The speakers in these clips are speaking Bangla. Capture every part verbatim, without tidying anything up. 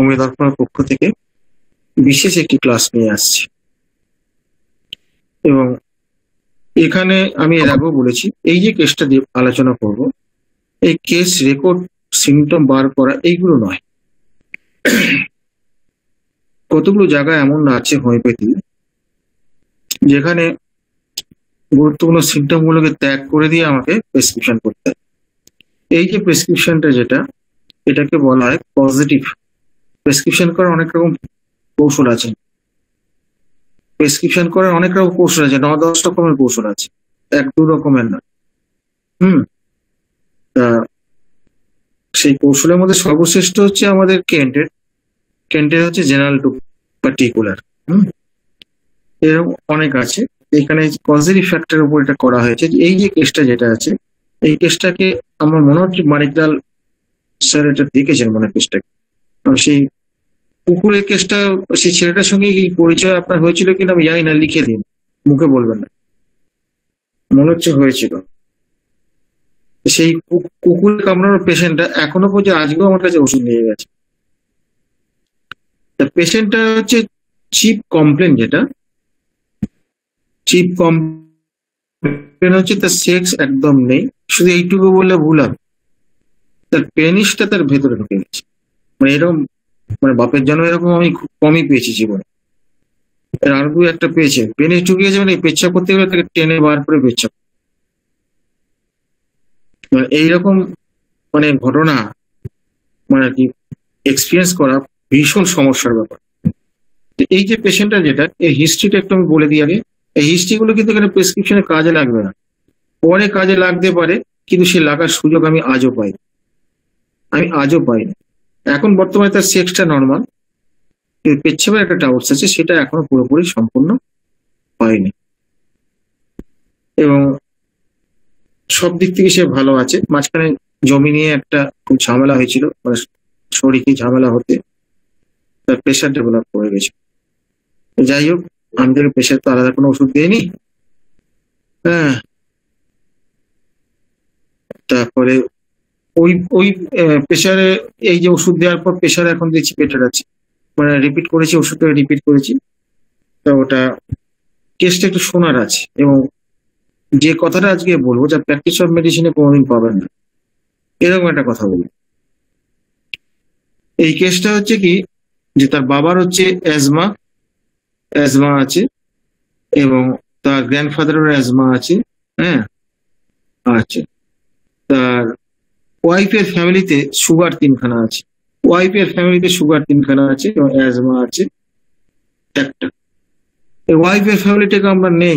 হোমিও দর্পণের পক্ষ থেকে বিশেষ একটি ক্লাস নিয়ে আসছি। এবং এখানে আমি এর আগেও বলেছি, এই যে কেসটা দিয়ে আলোচনা করব, এই কেস রেকর্ড, সিমটম বার করা এইগুলো নয়। কতগুলো জায়গায় এমন আছে হোমিওপ্যাথি যেখানে গুরুত্বপূর্ণ সিমটম গুলোকে ত্যাগ করে দিয়ে আমাকে প্রেসক্রিপশন করতে হয়। এই যে প্রেসক্রিপশনটা যেটা, এটাকে বলা হয় পজিটিভ প্রেসক্রিপশন। করার অনেক রকম কৌশল আছে, প্রেসক্রিপশন করার অনেক রকম কৌশল আছে, ন দশ রকমের কৌশল আছে, এক দু রকমের না। হুম সেই কৌশলের মধ্যে সর্বশ্রেষ্ঠ হচ্ছে আমাদের কেন্টের কেন্টের হচ্ছে জেনারেল টু পার্টিকুলার। হম এরকম অনেক আছে। এখানে পজিটিভ ফ্যাক্টরের উপর এটা করা হয়েছে। এই যে কেসটা যেটা আছে, এই কেসটাকে আমার মনে হচ্ছে মানিকলাল স্যার এটা দেখেছেন মনে হয় কেসটাকে। সেই কুকুরের কেসটা, সেই ছেলেটার সঙ্গে এই পরিচয় আপনার হয়েছিল কিনা আমি জানি না, লিখে দিন, মুখে বলবেন না, মনে হচ্ছে হয়েছিল। সেই কুকুর কামড়ানোর পেশেন্টটা এখনো পর্যন্ত আজকেও আমার কাছে ওষুধ নিয়ে গেছে। পেশেন্টটা হচ্ছে চিপ কমপ্লেন, যেটা চিপ কমপ্লেন হচ্ছে তার সেক্স একদম নেই, শুধু এইটুকু বললে ভুল হবে, তার পেনিসটা তার ভেতরে ঢুকে গেছে। মানে এরকম, মানে বাপের জন্য এরকম আমি খুব কমই পেয়েছি জীবনে। এর আর একটা পেয়েছে, পেনিস ঢুকে গেছে, মানে পেচ্ছাপ করতে গেলে তাকে টেনে বার করে পেচ্ছাপ। মানে এইরকম মানে ঘটনা মানে কি এক্সপিরিয়েন্স করা ভীষণ সমস্যার ব্যাপার। এই যে পেশেন্টটা যেটা, এই হিস্ট্রিটা একটু আমি বলে দিই আগে। এই হিস্ট্রি গুলো কিন্তু এখানে প্রেসক্রিপশনে কাজে লাগবে না, পরে কাজে লাগতে পারে, কিন্তু সে লাগার সুযোগ আমি আজও পাই আমি আজও পাইনি। এখন বর্তমানে তার সেক্সটা নর্মাল, পেচ্ছাপের একটা ডাউটস আছে, সেটা এখনো পুরোপুরি সম্পূর্ণ হয়নি, এবং সব দিক থেকে সে ভালো আছে। মাঝখানে জমি নিয়ে একটা খুব ঝামেলা হয়েছিল, মানে শরীরে ঝামেলা হতে তার প্রেশার ডেভেলপ করে গেছে। যাই হোক, আমি তাকে প্রেশার তো আলাদা কোনো ওষুধ দিইনি। হ্যাঁ, তারপরে ওই ওই প্রেশারে এই যে ওষুধ দেওয়ার পর প্রেশার এখন দেখছি বেটার আছে, মানে রিপিট করেছি, ওষুধটা রিপিট করেছি। তো ওটা টেস্ট একটু শোনার আছে, এবং যে কথাটা আজকে বলবো, যা প্র্যাকটিস অফ মেডিসিনে কোনোদিন পাবেন না, এরকম একটা কথা বলবো। এই কেসটা হচ্ছে কি, যে তার বাবার হচ্ছে অ্যাজমা অ্যাজমা আছে, এবং তার গ্র্যান্ডফাদারের অ্যাজমা আছে। হ্যাঁ, আচ্ছা, তার ওয়াইফের ফ্যামিলিতে সুগার তিনখানা আছে, ওয়াইফের ফ্যামিলিতে সুগার তিনখানা আছে, এবং অ্যাজমা আছে একটা। এই ওয়াইফের ফ্যামিলিটাকে আমরা নেই।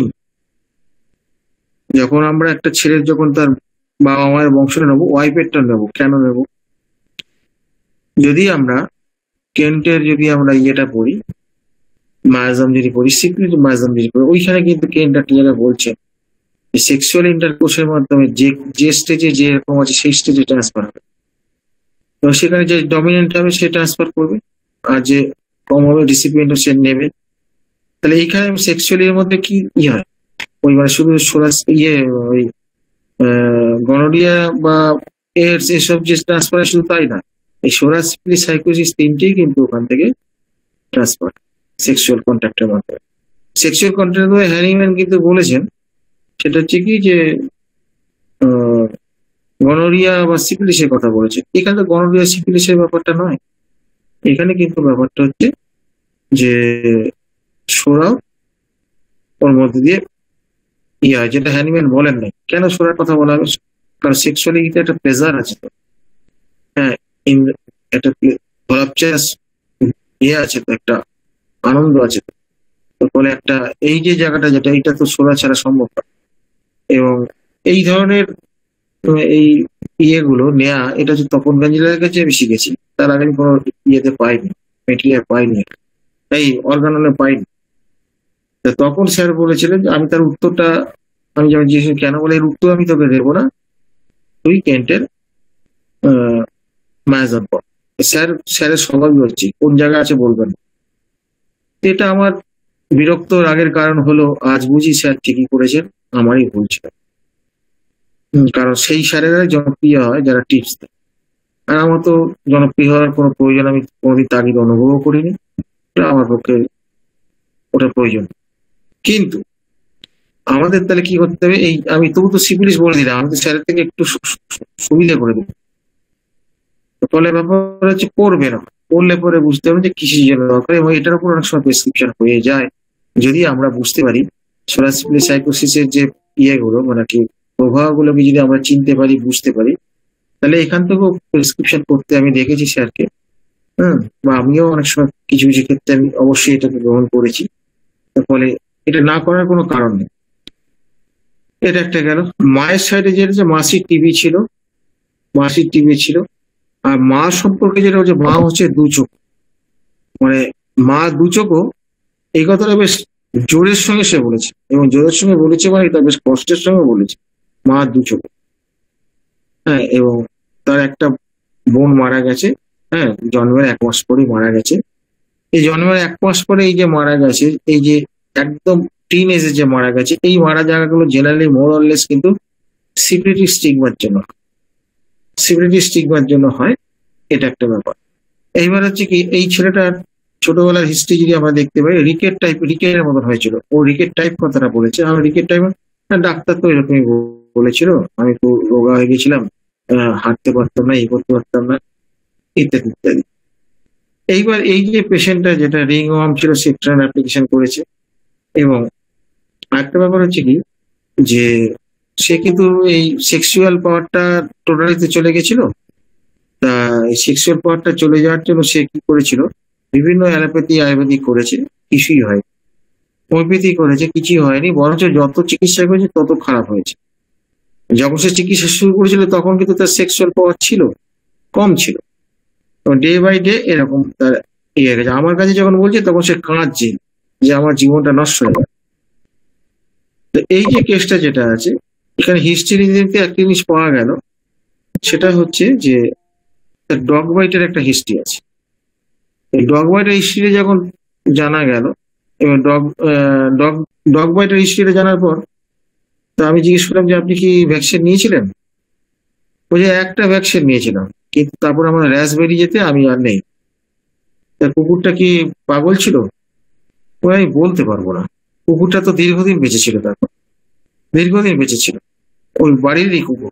যখন আমরা একটা ছেলের, যখন তার বাবা মায়ের বংশটা নেবো, ওয়াইফেরটা নেবো। কেন নেব? যদি আমরা কেন্টের যদি আমরা ইয়েটা পড়ি, মায়াজম যদি পড়ি, সিক্রেট মায়াজম যদি পড়ি, ওইখানে কিন্তু কেন্ট একটা জায়গায় বলছে সেক্সুয়াল ইন্টারকোর্সের মাধ্যমে যে যে স্টেজে যে রকম আছে সেই স্টেজে ট্রান্সফার হবে, তো সেখানে যে ডমিনেন্ট হবে সে ট্রান্সফার করবে, আর যে কম হবে রিসিপিয়েন্ট সে নেবে। তাহলে এইখানে সেক্সুয়ালি এর মধ্যে কি ই হয়, ওই মানে শুধু সোরাস ইয়ে ওই গনোরিয়া বা এডস এসব যে ট্রান্সফার, শুধু তাই না, এই সোরাস সাইকোসিস তিনটেই কিন্তু ওখান থেকে ট্রান্সফার সেক্সুয়াল কন্ট্যাক্টের মাধ্যমে। সেক্সুয়াল কন্ট্যাক্টের মাধ্যমে হ্যানিম্যান কিন্তু বলেছেন, সেটা হচ্ছে কি যে গনোরিয়া বা সিফিলিসের কথা বলেছে। এখানে তো গনোরিয়া সিফিলিসের ব্যাপারটা নয়, এখানে কিন্তু ব্যাপারটা হচ্ছে যে সোরাও ওর মধ্যে দিয়ে ইয়ে হয়, যেটা হ্যানিম্যান বলেন নাই। কেন সোরার কথা বলা হবে? কারণ সেক্সুয়ালি একটা প্লেজার আছে তো, হ্যাঁ, একটা ভলাপচারাস ইয়ে আছে তো, একটা আনন্দ আছে তো, ফলে একটা এই যে জায়গাটা যেটা, এটা তো সোরা ছাড়া সম্ভব না। এবং এই ধরনের এই ইয়েগুলো নেয়া, এটা হচ্ছে তপন গাঞ্জিলার কাছে আমি শিখেছি, তার আগে আমি কোনো ইয়েতে পাইনি, মেটেরিয়াল পাইনি, এই অর্গানলে পাইনি। তখন স্যার বলেছিলেন, আমি তার উত্তরটা আমি যেমন জিজ্ঞেস কেন বলে, এর উত্তর আমি তোকে দেবো না, তুই কেন্টের আহ মায়াজাম পর। স্যার স্যারের স্বভাবই হচ্ছে কোন জায়গায় আছে বলবেন। এটা আমার বিরক্ত রাগের কারণ হলো, আজ বুঝি স্যার ঠিকই করেছেন, আমারই ভুল ছিল। কারণ সেই স্যারেরা জনপ্রিয় হয় যারা টিপস দেয়। আর আমার তো জনপ্রিয় হওয়ার কোনো প্রয়োজন আমি কোনোদিন তাগিদ অনুভব করিনি, আমার পক্ষে ওটা প্রয়োজন। কিন্তু আমাদের তাহলে কি করতে হবে, এই আমি তবু তো সিভিলিশ বলে দিলাম, আমাদের স্যারের থেকে একটু সুবিধা করে দেবো। ফলে ব্যাপার হচ্ছে করবে না, করলে পরে বুঝতে হবে যে কিসের জন্য দরকার, এবং এটার উপর অনেক সময় প্রেসক্রিপশন হয়ে যায় যদি আমরা বুঝতে পারি সোলার সাইকোসিসের যে ইয়েগুলো মানে কি প্রভাবগুলোকে যদি আমরা চিনতে পারি, বুঝতে পারি, তাহলে এখান থেকেও প্রেসক্রিপশন করতে আমি দেখেছি স্যারকে। হ্যাঁ, বা আমিও অনেক সময় কিছু কিছু ক্ষেত্রে আমি অবশ্যই এটাকে গ্রহণ করেছি। ফলে এটা না করার কোনো কারণ নেই। এটা একটা গেল। মায়ের সাইডে যেটা মাসির টিভি ছিল, মাসির টিভি ছিল। আর মা সম্পর্কে যেটা হচ্ছে, মা হচ্ছে দু চোখ, মানে মা দু চোখও, এই কথাটা বেশ জোরের সঙ্গে সে বলেছে, এবং জোরের সঙ্গে বলেছে মানে এটা বেশ কষ্টের সঙ্গে বলেছে, মা দু চোখ। হ্যাঁ, এবং তার একটা বোন মারা গেছে, হ্যাঁ, জন্মের এক মাস পরেই মারা গেছে। এই জন্মের এক মাস পরে এই যে মারা গেছে, এই যে একদম টিন এজে যে মারা গেছে, এই মারা জায়গাগুলো জেনারেলি মোর অরলেস কিন্তু সিপিলিটি স্টিগমার জন্য সিপিলিটি স্টিগমার জন্য হয়। এটা একটা ব্যাপার। এইবার হচ্ছে কি, এই ছেলেটার ছোটবেলার হিস্ট্রি যদি আমরা দেখতে পাই, রিকেট টাইপ, রিকেটের মতন হয়েছিল। ও রিকেট টাইপ কথাটা বলেছে, আমি রিকেট টাইপ, ডাক্তার তো এরকমই বলেছিল, আমি তো রোগা হয়ে গেছিলাম, হাঁটতে পারতাম না, এই করতে পারতাম না, ইত্যাদি ইত্যাদি। এইবার এই যে পেশেন্টটা যেটা রিং ওয়ার্ম ছিল, সে ট্রান অ্যাপ্লিকেশন করেছে। এবং আরেকটা ব্যাপার হচ্ছে কি, যে সে কিন্তু এই সেক্সুয়াল পাওয়ারটা টোটালিতে চলে গেছিল। তা এই সেক্সুয়াল পাওয়ারটা চলে যাওয়ার জন্য সে কি করেছিল, বিভিন্ন অ্যালোপ্যাথি আয়ুর্বেদিক করেছে, কিছুই হয়, হোমিওপ্যাথি করেছে, কিছুই হয়নি, বরঞ্চ যত চিকিৎসা করেছে তত খারাপ হয়েছে। যখন সে চিকিৎসা শুরু করেছিল তখন কিন্তু তার সেক্সুয়াল পাওয়ার ছিল, কম ছিল, ডে বাই ডে এরকম তার ইয়ে গেছে। আমার কাছে যখন বলছে তখন সে কাঁদছে যে আমার জীবনটা নষ্ট হয়ে গেল। তো এই যে কেসটা যেটা আছে, এখানে হিস্ট্রি দিতে একটা জিনিস পাওয়া গেল, সেটা হচ্ছে যে ডগ বাইটের একটা হিস্ট্রি আছে। এই ডগ বাইটের হিস্ট্রিটা যখন জানা গেল, এবং ডগ ডগ ডগ বাইটের হিস্ট্রিটা জানার পর তো আমি জিজ্ঞেস করলাম যে আপনি কি ভ্যাকসিন নিয়েছিলেন? বলছে একটা ভ্যাকসিন নিয়েছিলাম, কিন্তু তারপর আমার র্যাশ বেরিয়ে যেতে আমি আর নেই। তা কুকুরটা কি পাগল ছিল? ও আমি বলতে পারবো না, কুকুরটা তো দীর্ঘদিন বেঁচে ছিল, তারপর দীর্ঘদিন বেঁচে ছিল, ওই বাড়িরই কুকুর,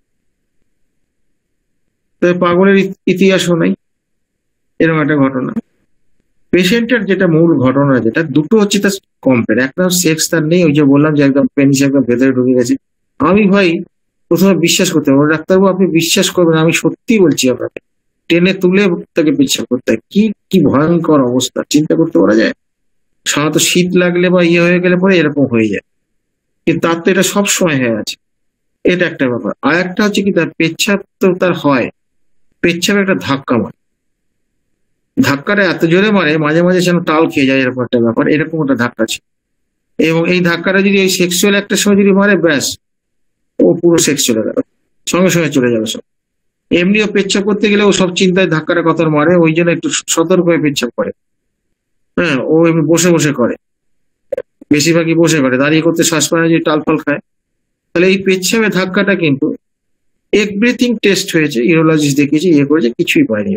তাই পাগলের ইতিহাসও নাই। এরকম একটা ঘটনা। পেশেন্টের যেটা মূল ঘটনা, যেটা দুটো হচ্ছে তার কম্পেয়ার, একটা সেক্স তার নেই, ওই যে বললাম যে একদম পেনিস একদম ভেতরে ঢুকে গেছে। আমি ভাই প্রথমে বিশ্বাস করতে পারবো, ডাক্তারবাবু আপনি বিশ্বাস করবেন, আমি সত্যি বলছি আপনাকে, টেনে তুলে তাকে পেচ্ছাপ করতে হয়, কি কি ভয়ঙ্কর অবস্থা চিন্তা করতে পারা যায়। সাধারণত শীত লাগলে বা ইয়ে হয়ে গেলে পরে এরকম হয়ে যায়, কিন্তু তার তো এটা সবসময় হয়ে আছে, এটা একটা ব্যাপার। আর একটা হচ্ছে কি, তার পেচ্ছাপ তো তার হয়, পেচ্ছাপে একটা ধাক্কা মারে, ধাক্কাটা এত জোরে মারে মাঝে মাঝে যেন তাল খেয়ে যায়, এরকম একটা ব্যাপার, এরকম একটা ধাক্কা ছিল। এবং এই ধাক্কাটা যদি এই সেক্সুয়াল একটা সময় যদি মারে, ব্যাস ও পুরো সেক্স চলে গেল, সঙ্গে সঙ্গে চলে যাবে সব। এমনিও পেচ্ছাপ করতে গেলে ও সব চিন্তায় ধাক্কাটা কত মারে, ওই জন্য একটু সতর্ক হয়ে পেচ্ছাপ করে। হ্যাঁ, ও এমনি বসে বসে করে, বেশিরভাগই বসে করে, দাঁড়িয়ে করতে শ্বাস পায় না, যদি টাল ফাল খায়। তাহলে এই পেচ্ছাপের ধাক্কাটা কিন্তু এভরিথিং টেস্ট হয়েছে, ইউরোলজিস্ট দেখিয়েছে, ইয়ে করেছে, কিছুই পায়নি।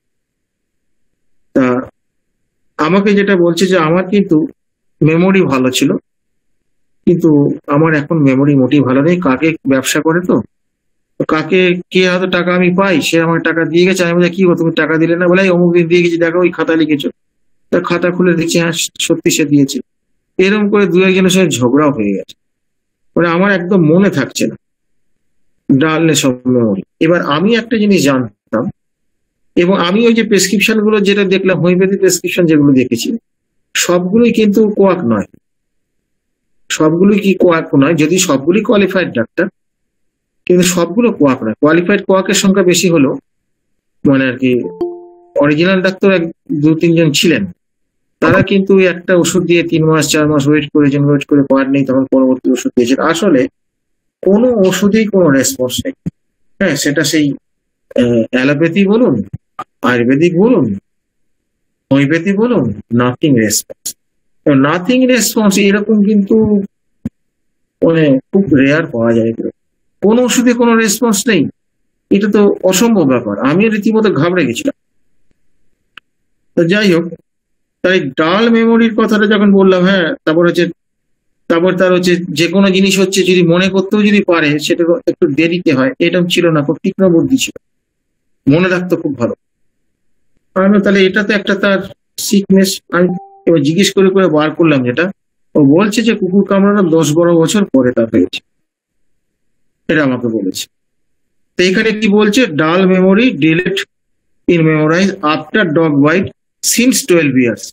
তা আমাকে যেটা বলছে যে আমার কিন্তু মেমোরি ভালো ছিল, কিন্তু আমার এখন মেমোরি মোটেই ভালো নেই। কাকে ব্যবসা করে তো, কাকে কে হয়তো টাকা আমি পাই, সে আমার টাকা দিয়ে গেছে, আমি বলি কি গো তুমি টাকা দিলে না, বলে অমুক দিন দিয়ে গেছি, দেখো ওই খাতা লিখেছো, তার খাতা খুলে দেখছি হ্যাঁ সত্যি সে দিয়েছে। এরকম করে দু একজনের সঙ্গে ঝগড়াও হয়ে গেছে, মানে আমার একদম মনে থাকছে না, ডালনে সব মেমোরি। এবার আমি একটা জিনিস জানতাম, এবং আমি ওই যে প্রেসক্রিপশন গুলো যেটা দেখলাম, হোমিওপ্যাথি প্রেসক্রিপশন যেগুলো দেখেছি, সবগুলোই কিন্তু কোয়াক নয়, সবগুলোই কি কোয়াক নয়, যদি সবগুলি কোয়ালিফাইড ডাক্তার, কিন্তু সবগুলো কোয়াক নয়। কোয়ালিফাইড কোয়াকের সংখ্যা বেশি হলো, মানে আর কি অরিজিনাল ডাক্তার এক দু তিনজন ছিলেন, তারা কিন্তু একটা ওষুধ দিয়ে তিন মাস চার মাস ওয়েট করেছেন, ওয়েট করে পাওয়ার নেই, তখন পরবর্তী ওষুধ দিয়েছেন। আসলে কোনো ওষুধেই কোনো রেসপন্স নেই। হ্যাঁ, সেটা সেই অ্যালোপ্যাথি বলুন, আয়ুর্বেদিক বলুন, হোমিওপ্যাথি বলুন, নাথিং রেসপন্স। নাথিং রেসপন্স এরকম কিন্তু মানে খুব রেয়ার পাওয়া যায়, কোন ওষুধে কোনো রেসপন্স নেই, এটা তো অসম্ভব ব্যাপার, আমি রীতিমতো ঘাবড়ে গেছিলাম। তো যাই হোক, তাই ডাল মেমোরির কথাটা যখন বললাম, হ্যাঁ তারপর হচ্ছে তারপর তার হচ্ছে যে কোনো জিনিস হচ্ছে যদি মনে করতেও যদি পারে সেটা একটু দেরিতে হয়, এরকম ছিল না, খুব তীক্ষ্ণ বুদ্ধি ছিল, মনে রাখতো খুব ভালো। আমি তাহলে এটা তো একটা তার সিকনেস। আমি এবার জিজ্ঞেস করে করে বার করলাম যেটা, ও বলছে যে কুকুর কামড়ানো দশ বারো বছর পরে তার হয়েছে, এটা আমাকে বলেছে। তো এখানে কি বলছে, dull memory delete in memorize after dog bite since twelve years,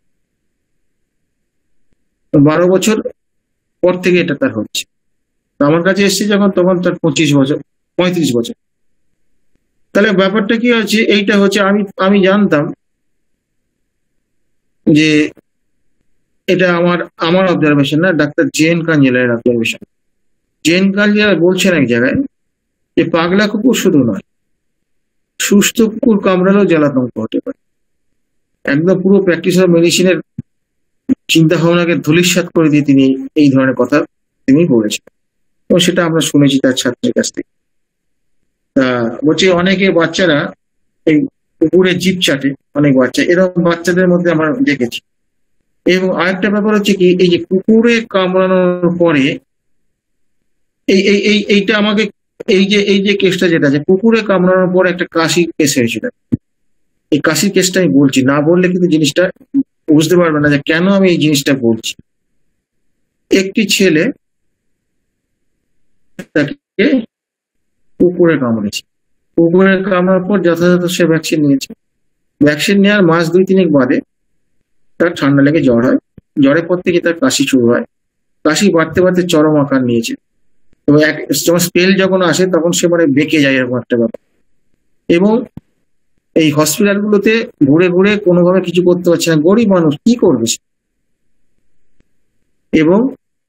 বারো বছর পর থেকে এটা তার হচ্ছে। আমার কাছে এসছে যখন, তখন তার পঁচিশ বছর পঁয়ত্রিশ বছর। তাহলে ব্যাপারটা কি হচ্ছে, এইটা হচ্ছে আমি আমি জানতাম যে এটা আমার আমার অবজারভেশন না, ডাক্তার জেন কাঞ্জেলার অবজারভেশন। জেন কাঞ্জেলা বলছেন এক জায়গায় যে পাগলা কুকুর শুধু নয়, সুস্থ কুকুর কামড়ালেও জ্বালাতঙ্ক হতে পারে। একদম পুরো প্র্যাকটিস অফ মেডিসিনের চিন্তা ভাবনাকে ধূলিসাৎ করে দিয়ে তিনি এই ধরনের কথা তিনি বলেছেন, এবং সেটা আমরা শুনেছি তার ছাত্রের কাছ থেকে। তা বলছি অনেকে বাচ্চারা এই কুকুরের জিভ চাটে, অনেক বাচ্চা, এরকম বাচ্চাদের মধ্যে আমরা দেখেছি। এবং আরেকটা ব্যাপার হচ্ছে কি, এই যে কুকুরে কামড়ানোর পরে এই এই এই এইটা আমাকে এই যে এই যে কেসটা যেটা আছে, কুকুরে কামড়ানোর পর একটা কাশির কেস হয়েছিল। এই কাশির কেসটা আমি বলছি, না বললে কিন্তু জিনিসটা বুঝতে পারবে না যে কেন আমি এই জিনিসটা বলছি। একটি ছেলে তাকে কুকুরে কামড়েছে, কুকুরে কামড়ার পর যথাযথ সে ভ্যাকসিন নিয়েছে। ভ্যাকসিন নেওয়ার মাস দুই তিনেক বাদে তার ঠান্ডা লেগে জ্বর হয়, জ্বরের পর থেকে তার কাশি শুরু হয়, কাশি বাড়তে বাড়তে চরম আকার নিয়েছে, এবং এক যখন স্পেল যখন আসে তখন সে মানে বেঁকে যায়, এরকম একটা ব্যাপার। এবং এই হসপিটালগুলোতে ঘুরে ঘুরে কোনোভাবে কিছু করতে পারছে না, গরিব মানুষ কি করবে। এবং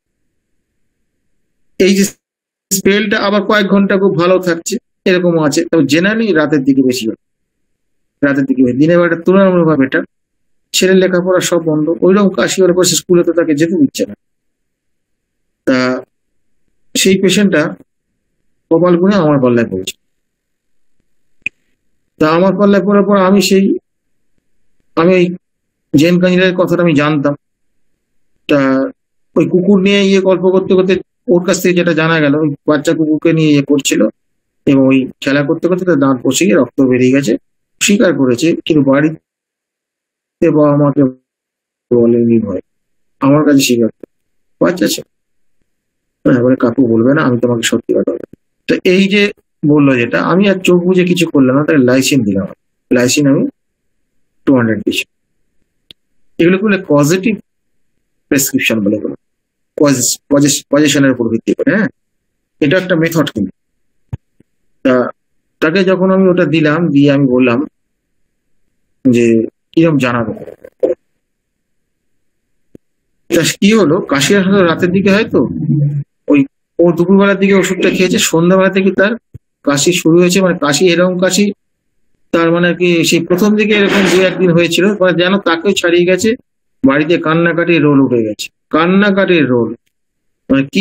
এই যে স্পেলটা আবার কয়েক ঘন্টা খুব ভালো থাকছে, এরকম আছে। তবে জেনারেলি রাতের দিকে বেশি হয়, রাতের দিকে দিনের বেলাটা তুলনামূলকভাবে বেটার। ছেলের লেখাপড়া সব বন্ধ, ওইরকম কাশি হলে পরে স্কুলে তো তাকে যেতে দিচ্ছে না। তা সেই পেশেন্টটা কপাল গুনে আমার পাল্লায় পড়েছে। তা আমার পাল্লায় পড়ার পর আমি সেই আমি ওই জেন কাঞ্জিলার কথাটা আমি জানতাম। তা ওই কুকুর নিয়ে ইয়ে গল্প করতে করতে ওর কাছ থেকে যেটা জানা গেল, ওই বাচ্চা কুকুরকে নিয়ে ইয়ে করছিল, এবং ওই খেলা করতে করতে তার দাঁত পচে গিয়ে রক্ত বেরিয়ে গেছে, স্বীকার করেছে। কিন্তু বাড়িতে বাবা মাকে বলেনি, ভয় আমার কাছে স্বীকার করে, বাচ্চা আছে বলে কাকু বলবে না, আমি তোমাকে সত্যি কথা বলবো। তো এই যে বললো যেটা, আমি আর চোখ বুঝে কিছু করলাম না, তাই লাইসিন দিলাম। লাইসিন আমি টু হান্ড্রেড দিচ্ছি। এগুলো করলে পজিটিভ প্রেসক্রিপশন বলে বলো, পজিশনের উপর ভিত্তি করে। হ্যাঁ, এটা একটা মেথড। কিন্তু তা তাকে যখন আমি ওটা দিলাম, দিয়ে আমি বললাম যে কিরকম জানাবো। তা কি হলো, কাশি আসলে রাতের দিকে হয়, তো ওই ও দুপুরবেলার দিকে ওষুধটা খেয়েছে, সন্ধ্যাবেলা থেকে তার কাশি শুরু হয়েছে। মানে কাশি এরকম কাশি তার মানে কি সেই প্রথম দিকে এরকম দু একদিন হয়েছিল, মানে যেন তাকেও ছাড়িয়ে গেছে। বাড়িতে কান্নাকাটির রোল উঠে গেছে, কান্নাকাটির রোল। মানে কি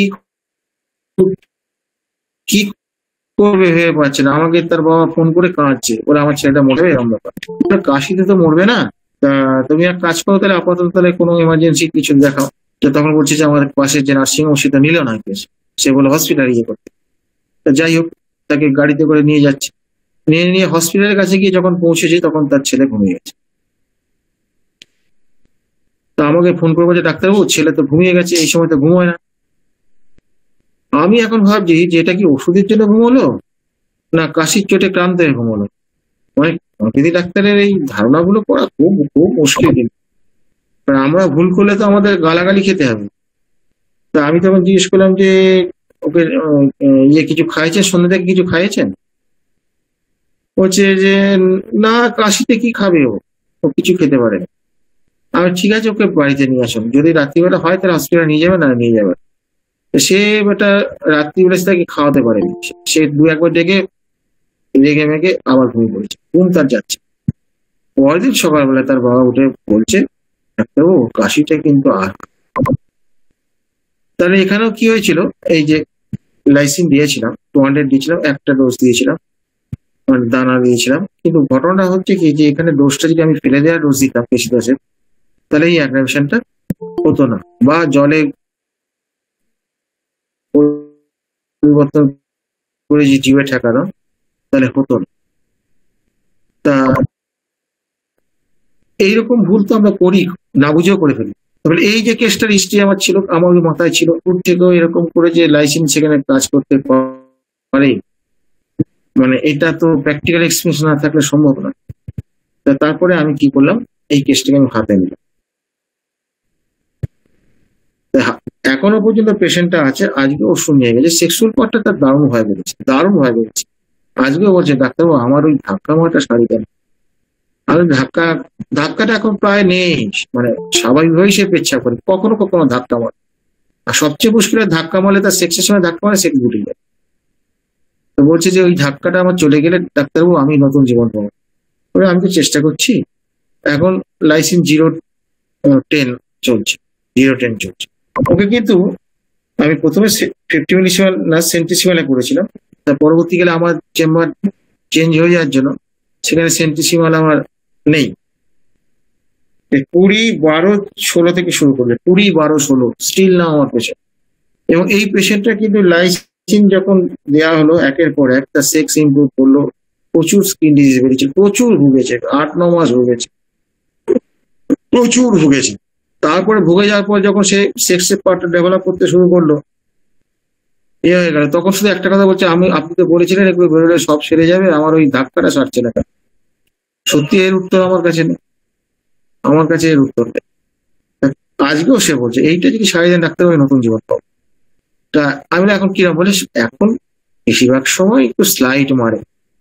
কি করবে ভেবে পাচ্ছে না। আমাকে তার বাবা ফোন করে কাঁদছে, বলে আমার ছেলেটা মরবে, এরকম ব্যাপার। কাশিতে তো মরবে না, তা তুমি এক কাজ করো তাহলে, আপাতত তাহলে কোনো এমার্জেন্সি কিছু দেখাও। তো তখন বলছে যে আমাদের পাশের যে নার্সিং হোম সেটা নিল না কেস, সে বলে হসপিটাল ইয়ে করতে। তা যাই হোক, তাকে গাড়িতে করে নিয়ে যাচ্ছে, নিয়ে নিয়ে হসপিটালের কাছে গিয়ে যখন পৌঁছেছি তখন তার ছেলে ঘুমিয়ে গেছে। তা আমাকে ফোন করে বলছে, ডাক্তারবাবু ছেলে তো ঘুমিয়ে গেছে, এই সময় তো ঘুমোয় না। আমি এখন ভাবছি যে এটা কি ওষুধের জন্য ঘুমোলো, না কাশির চোটে ক্লান্ত হয়ে ঘুমোলো। মানে হোমিওপ্যাথি ডাক্তারের এই ধারণাগুলো করা খুব খুব মুশকিল। কিন্তু আমরা ভুল করলে তো আমাদের গালাগালি খেতে হবে। তা আমি তখন জিজ্ঞেস করলাম যে ওকে ইয়ে কিছু খাইয়েছেন, সন্ধ্যা থেকে কিছু খাইয়েছেন? বলছে যে না, কাশিতে কি খাবে, ও ও কিছু খেতে পারে না। আমি ঠিক আছে, ওকে বাড়িতে নিয়ে আসুন, যদি রাত্রিবেলা হয় তাহলে হসপিটালে নিয়ে যাবে, না নিয়ে যাবে। সে বেটা রাত্রিবেলা তাকে খাওয়াতে পারেনি, সে দু একবার ডেকে রেগে মেগে আবার ঘুমিয়ে পড়েছে, ঘুম তার যাচ্ছে। পরের দিন সকালবেলা তার বাবা উঠে বলছে, ডাক্তারবাবু কাশিটা কিন্তু আর। তাহলে এখানেও কি হয়েছিল, এই যে লাইসিন দিয়েছিলাম, টু হান্ড্রেড দিয়েছিলাম, একটা ডোজ দিয়েছিলাম, মানে দানা দিয়েছিলাম, কিন্তু ঘটনাটা হচ্ছে কি যে এখানে ডোজটা যদি আমি ফেলে দেওয়ার ডোজ দিতাম বেশি ডোজের, তাহলে এই অ্যাগ্রাভেশনটা হতো না, বা জলে পরিবর্তন করে যে জিভে ঠেকানো তাহলে হতো না। তা এইরকম ভুল তো আমরা করি, না বুঝেও করে ফেলি। তবে এই যে কেসটার হিস্ট্রি আমার ছিল, আমার ওই মাথায় ছিল দূর থেকেও এরকম করে যে লাইসিন সেখানে কাজ করতে পারে, মানে এটা তো প্র্যাকটিক্যাল এক্সপিরিয়েন্স না থাকলে সম্ভব না। তারপরে আমি কি করলাম, এই কেসটাকে আমি হাতে নিলাম। এখনো পর্যন্ত পেশেন্টটা আছে, আজকে ওষুধ নিয়ে গেছে, সেক্সুয়াল পার্টটা তার দারুণ ভয় বেড়েছে, দারুণ ভয় বেড়েছে। আজকেও বলছে ডাক্তারবাবু আমার ওই ধাক্কা মারাটা সারি দেন। আর ধাক্কা ধাক্কাটা এখন প্রায় নেই, মানে স্বাভাবিকভাবেই সে পেচ্ছাপ করে, কখনো কখনো ধাক্কা মারে। আর সবচেয়ে মুশকিল ধাক্কা মারলে তার সেক্সের সময় ধাক্কা মারে সেক্স গুটি যায়। তো বলছে যে ওই ধাক্কাটা আমার চলে গেলে ডাক্তারবাবু আমি নতুন জীবন পাবো। আমি তো চেষ্টা করছি। এখন লাইসিন জিরো টেন চলছে, জিরো টেন চলছে ওকে। কিন্তু আমি প্রথমে ফিফটি মিলিসিমাল না সেন্টিসিমালে করেছিলাম, তার পরবর্তীকালে আমার চেম্বার চেঞ্জ হয়ে যাওয়ার জন্য সেখানে সেন্টিসিমাল আমার নেই। কুড়ি বারো ষোলো থেকে শুরু করবে, কুড়ি বারো ষোলো স্টিল না আমার পেশেন্ট। এবং এই পেশেন্টটা কিন্তু লাইসিন যখন দেওয়া হলো একের পর এক, তার সেক্স ইমপ্রুভ করলো, প্রচুর স্কিন ডিজিজ বেরিয়েছে, প্রচুর ভুগেছে, আট ন মাস ভুগেছে, প্রচুর ভুগেছে। তারপরে ভুগে যাওয়ার পর যখন সে সেক্সের পার্টটা ডেভেলপ করতে শুরু করলো, এ হয়ে গেল, তখন শুধু একটা কথা বলছে, আমি আপনি তো বলেছিলেন এগুলো বেরোলে সব সেরে যাবে, আমার ওই ধাক্কাটা সারছে না। সত্যি এর উত্তর আমার কাছে নেই, আমার কাছে এর উত্তর নেই। আজকেও সে বলছে এইটা যদি সারিয়ে দেন ডাক্তার ভাই নতুন জীবন পাবো। তা আমি এখন কিরকম বলি, এখন বেশিরভাগ সময় একটু স্লাইড মারে,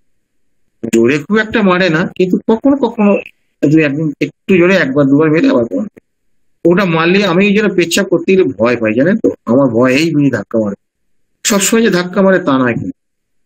জোরে খুব একটা মারে না, কিন্তু কখনো কখনো দুই একদিন একটু জোরে একবার দুবার মেরে আবার কমবে। ওটা মারলে আমি যেন পেচ্ছাপ করতে গেলে ভয় পাই, জানেন তো, আমার ভয় এই বুঝি ধাক্কা মারে, সবসময় যে ধাক্কা মারে তা নয়। কিন্তু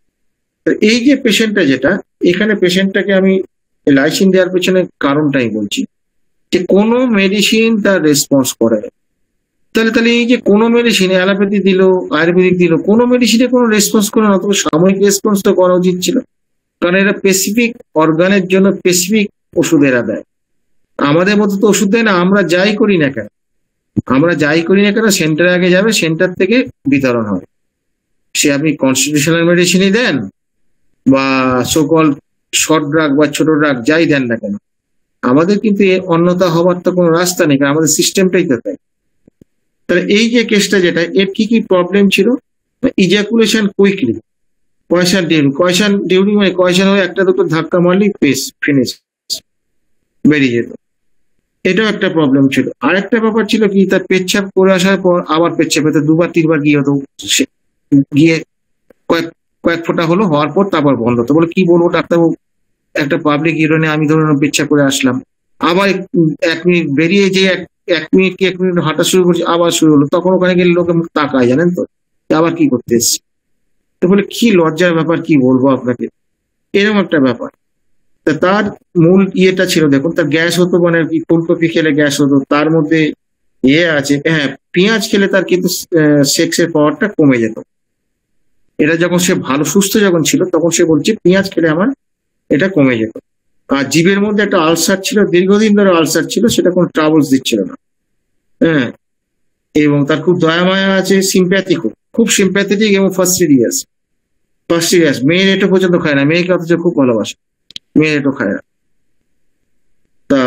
এই যে পেশেন্টটা, যেটা এখানে পেশেন্টটাকে আমি লাইসিন দেওয়ার পেছনে কারণটাই বলছি, যে কোনো মেডিসিন তার রেসপন্স করে। তাহলে তাহলে এই যে কোনো মেডিসিন অ্যালোপ্যাথি দিল, আয়ুর্বেদিক দিল, কোনো মেডিসিনে কোনো রেসপন্স করে না, তবে সাময়িক রেসপন্স তো করা উচিত ছিল, কারণ এরা স্পেসিফিক অর্গানের জন্য স্পেসিফিক ওষুধ এরা দেয়। আমাদের মতো তো ওষুধ দেয় না, আমরা যাই করি না কেন, আমরা যাই করি না কেন সেন্টারে আগে যাবে, সেন্টার থেকে বিতরণ হবে। সে আপনি কনস্টিটিউশনাল মেডিসিনই দেন বা সকল শর্ট ড্রাগ বা ছোট ড্রাগ যাই দেন না কেন, আমাদের কিন্তু অন্যতা হবার তো কোনো রাস্তা নেই, কারণ আমাদের সিস্টেমটাই তো তাই। তাহলে এই যে কেসটা, যেটা এর কি কি প্রবলেম ছিল, ejaculation quickly, coition during, coition during মানে কয়শন হয়ে একটা দুটো ধাক্কা মারলেই পেস ফিনিশ বেরিয়ে যেত, এটাও একটা প্রবলেম ছিল। আরেকটা ব্যাপার ছিল কি, তার পেচ্ছাপ করে আসার পর আবার পেচ্ছাপ হতো, দুবার তিনবার গিয়ে হতো, গিয়ে কয়েক কয়েক ফোঁটা হলো, হওয়ার পর তারপর বন্ধ হতো। বলে কি বলবো ডাক্তারবাবু, একটা পাবলিক ইউরিনে আমি ধরুন পেচ্ছাপ করে আসলাম, আবার এক মিনিট বেরিয়ে যে এক মিনিট কি এক মিনিট হাঁটা শুরু করছি, আবার শুরু হলো, তখন ওখানে গেলে লোকে মুখ তাকায়, জানেন তো, আবার কি করতে এসছি। তো বলে কি লজ্জার ব্যাপার, কি বলবো আপনাকে, এরকম একটা ব্যাপার। তা তার মূল ইয়েটা ছিল, দেখুন তার গ্যাস হতো, মানে আর কি ফুলকপি খেলে গ্যাস হতো, তার মধ্যে ইয়ে আছে, হ্যাঁ পেঁয়াজ খেলে তার কিন্তু সেক্সের পাওয়ারটা কমে যেত। এটা যখন সে ভালো সুস্থ যখন ছিল তখন সে বলছে পেঁয়াজ খেলে আমার এটা কমে যেত। আর জিভের মধ্যে একটা আলসার ছিল, দীর্ঘদিন ধরে আলসার ছিল, সেটা কোনো ট্রাবলস দিচ্ছিল না। হ্যাঁ, এবং তার খুব দয়া মায়া আছে, সিম্প্যাথিক, খুব সিম্প্যাথেটিক এবং ফাস্টিডিয়াস, ফাস্টিডিয়াস মেয়ের এটো পর্যন্ত খায় না, মেয়েকে অথচ খুব ভালোবাসে, মেয়ের এটো খায় না। তা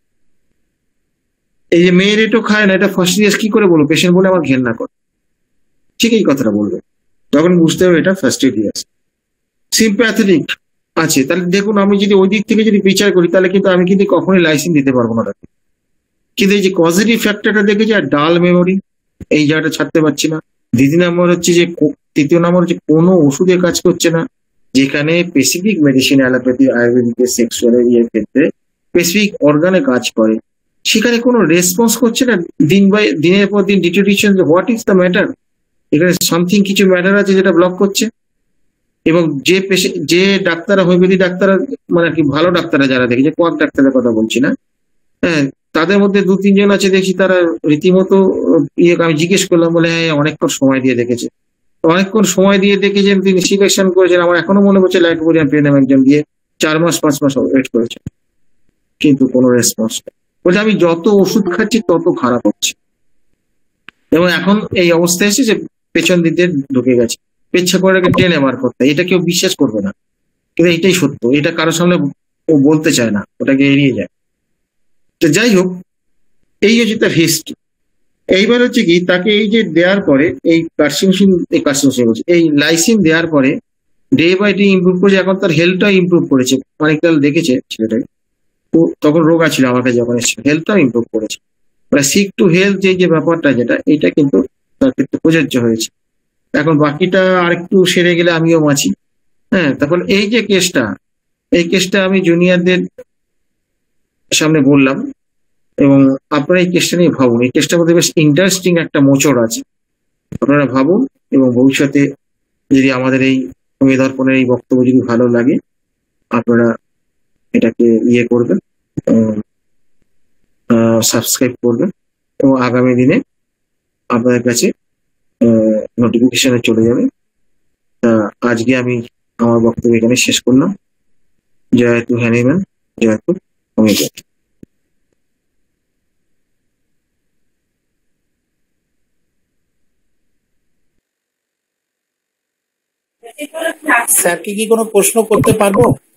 এই যে মেয়ের এটো খায় না, এটা ফাস্টিডিয়াস কি করে বলবো, পেশেন্ট বলে আমার ঘেন্না করে, ঠিক এই কথাটা বলবে, তখন বুঝতে হবে এটা ফাস্টিডিয়াস। সিম্প্যাথেটিক আছে, তাহলে দেখুন আমি যদি ওই দিক থেকে যদি বিচার করি, তাহলে কিন্তু আমি কিন্তু কখনোই লাইসিন দিতে পারবো না তাকে। কিন্তু এই যে পজিটিভ ফ্যাক্টরটা দেখেছি, আর ডাল মেমোরি, এই জায়গাটা ছাড়তে পারছি না। দ্বিতীয় নম্বর হচ্ছে যে, তৃতীয় নম্বর হচ্ছে কোনো ওষুধে কাজ করছে না, যেখানে specific medicine allopathy ayurvedic sexual এর ক্ষেত্রে স্পেসিফিক অর্গানে কাজ করে, সেখানে কোনো রেসপন্স করছে না। দিন বাই দিনের পর দিন deterioration, what is the matter, এখানে সামথিং কিছু ম্যাটার আছে যেটা ব্লক করছে। এবং যে পেশেন্ট, যে ডাক্তাররা হোমিওপ্যাথি ডাক্তাররা, মানে কি ভালো ডাক্তাররা যারা দেখি, যে কোয়াক ডাক্তারের কথা বলছি না, হ্যাঁ তাদের মধ্যে দু তিনজন আছে দেখছি তারা রীতিমতো ইয়ে, আমি জিজ্ঞেস করলাম, বলে হ্যাঁ অনেকক্ষণ সময় দিয়ে দেখেছে, অনেকক্ষণ সময় দিয়ে দেখেছেন, তিনি সিলেকশন করেছেন। আমার এখনো মনে পড়ছে লাইকোপোডিয়াম পেনাম একজন দিয়ে চার মাস পাঁচ মাস ওয়েট করেছে, কিন্তু কোনো রেসপন্স নেই। বলছে আমি যত ওষুধ খাচ্ছি তত খারাপ হচ্ছে, এবং এখন এই অবস্থায় এসে যে পেছন দিক দিয়ে ঢুকে গেছে, পেচ্ছা করে টেনে বার করতে। এটা কেউ বিশ্বাস করবে না, কিন্তু এটাই সত্য। এটা কারোর সামনে ও বলতে চায় না, ওটাকে এড়িয়ে যায়। তো যাই হোক, এই হচ্ছে তার হিস্ট্রি। এইবার হচ্ছে কি, তাকে এই যে দেওয়ার পরে এই কার্সিনসিন এই কার্সিনসিন বলছে এই লাইসিন দেওয়ার পরে ডে বাই ডে ইমপ্রুভ করেছে। এখন তার হেলথটাও ইমপ্রুভ করেছে, অনেককাল দেখেছে ছেলেটাকে। তো তখন রোগা ছিল আমার কাছে যখন এসেছিল, হেলথটাও ইমপ্রুভ করেছে। সিক টু হেলথ যে যে ব্যাপারটা, যেটা এটা কিন্তু তার ক্ষেত্রে প্রযোজ্য হয়েছে। এখন বাকিটা আরেকটু সেরে গেলে আমিও বাঁচি। হ্যাঁ, তখন এই যে কেসটা, এই কেসটা আমি জুনিয়রদের সামনে বললাম, এবং আপনারা এই কেসটা নিয়ে ভাবুন। এই কেসটার মধ্যে বেশ ইন্টারেস্টিং একটা মোচড় আছে, আপনারা ভাবুন। এবং ভবিষ্যতে যদি আমাদের এই হোমিও দর্পণের এই বক্তব্য যদি ভালো লাগে, আপনারা এটাকে ইয়ে করবেন, সাবস্ক্রাইব করবেন, এবং আগামী দিনে আপনাদের কাছে নোটিফিকেশনে চলে যাবে। তা আজকে আমি আমার বক্তব্য এখানে শেষ করলাম। জয় তু হ্যানিম্যান, জয় তু হোমিওপ্যাথি। স্যারকে কি কোনো প্রশ্ন করতে পারবো?